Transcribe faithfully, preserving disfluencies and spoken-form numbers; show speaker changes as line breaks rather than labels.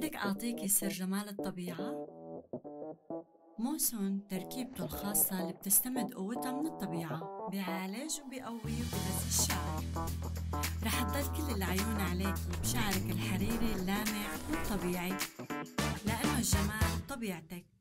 بدك أعطيكي سر جمال الطبيعة؟ موسون تركيبته الخاصة اللي بتستمد قوتها من الطبيعة، بيعالج وبيقوي وبيغذي الشعر. رح تضل كل العيون عليكي بشعرك الحريري اللامع والطبيعي، لأنه الجمال طبيعتك.